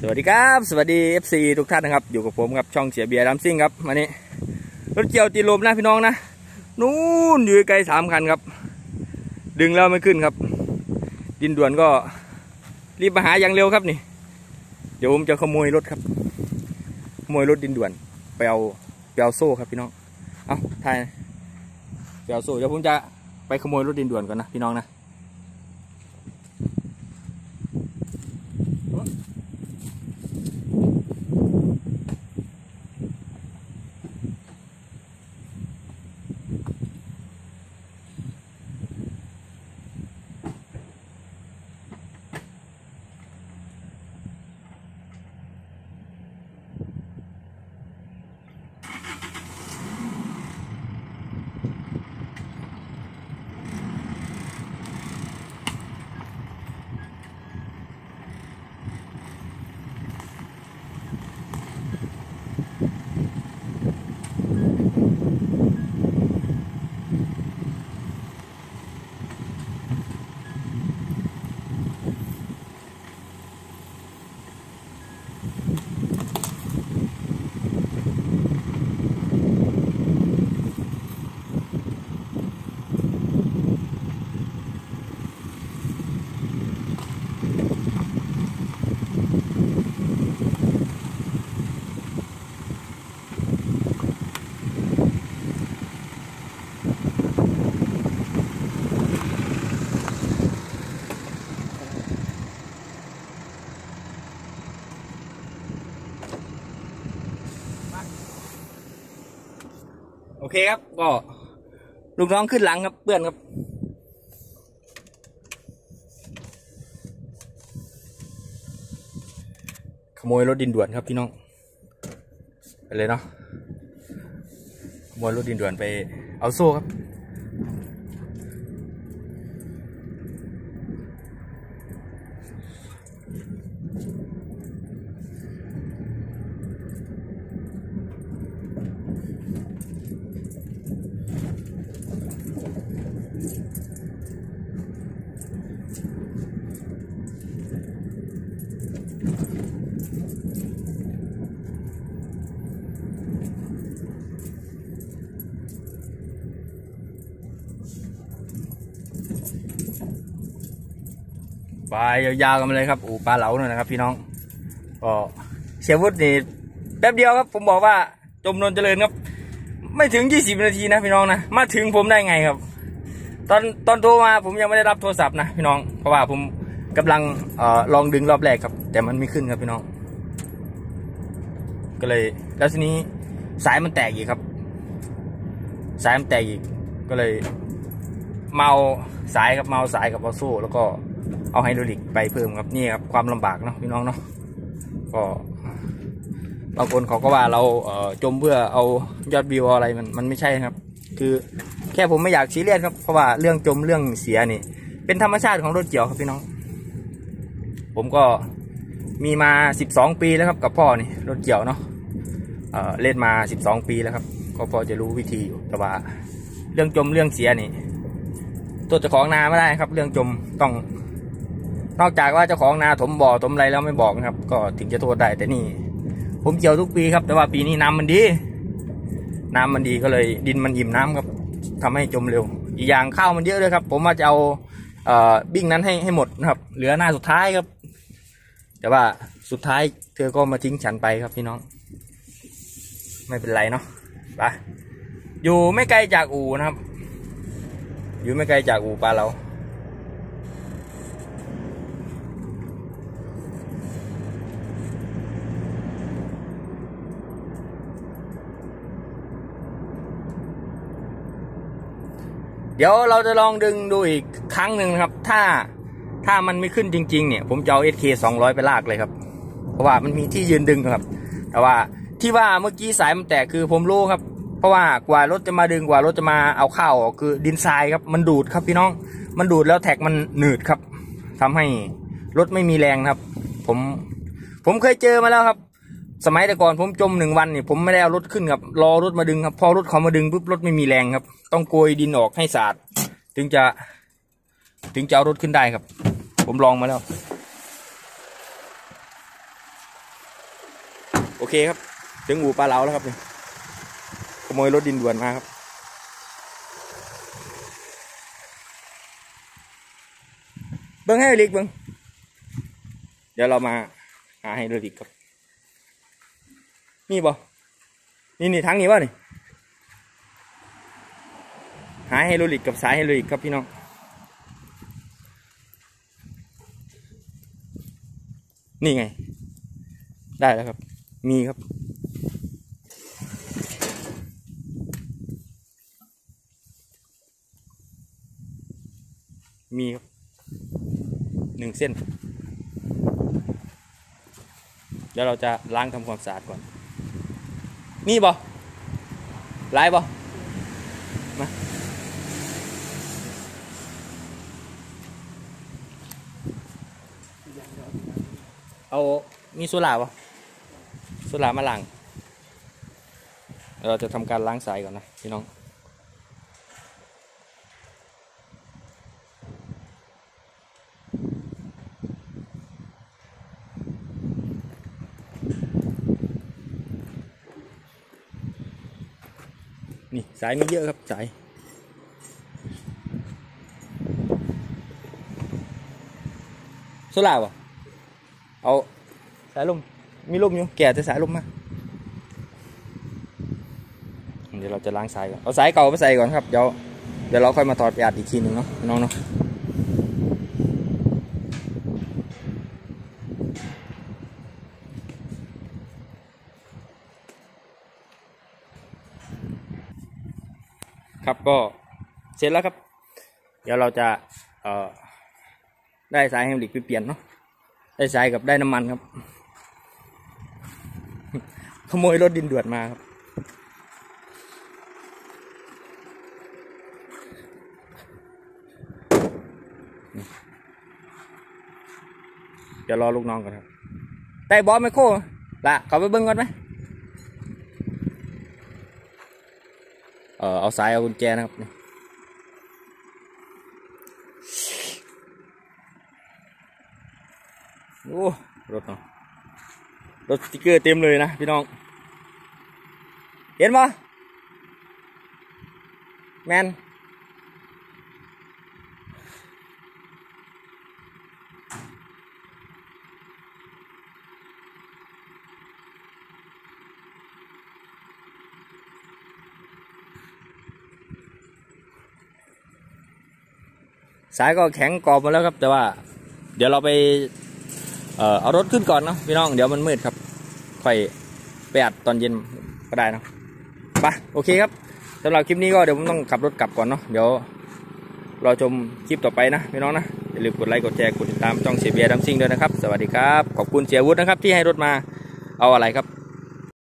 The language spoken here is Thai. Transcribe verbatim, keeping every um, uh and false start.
สวัสดีครับสวัสดี เอฟ ซี ทุกท่านนะครับอยู่กับผมครับช่องเสียเบียร์ดัมซิ่งครับวันนี้รถเกี่ยวตีลมนะพี่น้องนะนู่นอยู่ไกลสามคันครับดึงแล้วไม่ขึ้นครับดินด่วนก็รีบมาหาอย่างเร็วครับนี่เดี๋ยวผมจะขโมยรถครับขโมยรถดินด่วนไปเอาไปเอาโซ่ครับพี่น้องเอาถ่ายไปเอาโซ่เดี๋ยวผมจะไปขโมยรถดินด่วนก่อนนะพี่น้องนะโอเคครับก็ลูกน้องขึ้นหลังครับเพื่อนครับขโมยรถดินด่วนครับพี่น้องไปเลยเนาะขโมยรถดินด่วนไปเอาโซ่ครับไปยาวๆกันมาเลยครับอู่ปลาเหลาหน่อยนะครับพี่น้องก็เชียร์วุฒินี่แป๊บเดียวครับผมบอกว่าจมนนเจริญครับไม่ถึงยี่สิบนาทีนะพี่น้องนะมาถึงผมได้ไงครับตอนตอนโทรมาผมยังไม่ได้รับโทรศัพท์นะพี่น้องเพราะว่าผมกำลังเอ่อลองดึงรอบแรกครับแต่มันไม่ขึ้นครับพี่น้องก็เลยแล้วทีนี้สายมันแตกอีกครับสายมันแตกอีกก็เลยเมาสายกับเมาสายกับเอาโซ่แล้วก็เอาไฮดรอลิกไปเพิ่มครับนี่ครับความลำบากเนาะพี่น้องเนาะก็บางคนเขาก็ว่าเราเอ่อจมเพื่อเอายอดวิวอะไรมันมันไม่ใช่ครับคือแค่ผมไม่อยากซีเรียสครับเพราะว่าเรื่องจมเรื่องเสียนี่เป็นธรรมชาติของรถเกี่ยวครับพี่น้องผมก็มีมาสิบสองปีแล้วครับกับพ่อนี่รถเกี่ยวเนาะเอ่อเล่นมาสิบสองปีแล้วครับก็พอจะรู้วิธีอยู่แต่ว่าเรื่องจมเรื่องเสียนี่ตัวเจ้าของนาไม่ได้ครับเรื่องจมต้องนอกจากว่าเจ้าของนาถมบ่อถมอะไรแล้วไม่บอกนะครับก็ถึงจะโทษได้แต่นี่ผมเกี่ยวทุกปีครับแต่ว่าปีนี้น้ำมันดีน้ำมันดีก็เลยดินมันอิ่มน้ำครับทำให้จมเร็วอีกอย่างข้าวมันเยอะเลยครับผมว่าจะเอาเอ่อบิ้งนั้นให้ให้หมดนะครับเหลือหน้าสุดท้ายครับแต่ว่าสุดท้ายเธอก็มาทิ้งฉันไปครับพี่น้องไม่เป็นไรเนาะไปอยู่ไม่ไกลจากอู่นะครับอยู่ไม่ไกลจากอู่ปลาเราเดี๋ยวเราจะลองดึงดูอีกครั้งหนึ่งครับถ้าถ้ามันไม่ขึ้นจริงๆเนี่ยผมจะเอา เอส เค สองร้อยไปลากเลยครับเพราะว่ามันมีที่ยืนดึงครับแต่ว่าที่ว่าเมื่อกี้สายมันแตกคือผมรู้ครับเพราะว่ากว่ารถจะมาดึงกว่ารถจะมาเอาเข้าคือดินทรายครับมันดูดครับพี่น้องมันดูดแล้วแท็กมันหนืดครับทำให้รถไม่มีแรงครับผมผมเคยเจอมาแล้วครับ สมัยแต่ก่อนผมจมหนึ่งวันนี่ผมไม่ได้เอารถขึ้นครับรอรถมาดึงครับพอรถเขามาดึงปุ๊บรถไม่มีแรงครับต้องโกยดินออกให้สะอาดถึงจะถึงจะเอารถขึ้นได้ครับผมลองมาแล้วโอเคครับถึงอู่ปลาเหลาแล้วครับนี่ขโมยรถดินด่วนมาครับเบิ้งให้ลิกเบิ้งเดี๋ยวเรามาหาให้ลิกครับนี่บ่นี่นี่ทั้งนี้วะนี่หาให้ลิกกับสายให้ลิกครับพี่น้องนี่ไงได้แล้วครับมีครับมีครับหนึ่งเส้นเดี๋ยวเราจะล้างทำความสะอาดก่อนนี่บ่ลายบ่มาเอามีโซล่าบ่โซล่ามาล้างเราจะทำการล้างสายก่อนนะพี่น้องนี่สายมีเยอะครับสายโซล่าบ่เอาสายลมมีลมอยู่แก่จะสายลมมาเดี๋ยวเราจะล้างสายก่อนเอาสายเก่าไปใส่ก่อนครับเดี๋ยวเดี๋ยวเราค่อยมาถอดไปอัดอีกทีหนึ่งเนาะน้องเนาะครับก็เสร็จแล้วครับเดี๋ยวเราจะเอ่อได้สายแฮมลิกไปเปลี่ยนเนาะได้สายกับได้น้ำมันครับขโมยรถดินด่วนมาครับเดี๋ยวรอลูกน้องก่อนครับแต่บอสไมโครละเขาไปเบิ้งก่อนไหมเออเอาสายเอากุญแจนะครับโอ้รถเนาะรถสติ๊กเกอร์เต็มเลยนะพี่น้องเห็นปะแมนสายก็แข็งกรอบมาแล้วครับแต่ว่าเดี๋ยวเราไปเอ่อเอารถขึ้นก่อนเนาะพี่น้องเดี๋ยวมันมืดครับค่อยไปอัดตอนเย็นก็ได้เนาะไปโอเคครับสำหรับคลิปนี้ก็เดี๋ยวผมต้องขับรถกลับก่อนเนาะเดี๋ยวรอชมคลิปต่อไปนะพี่น้องนะอย่าลืมกดไลค์กดแชร์กดติดตามช่องเสียเบียร์ดัมซิ่งด้วยนะครับสวัสดีครับขอบคุณเสียวุฒินะครับที่ให้รถมาเอาอะไรครับ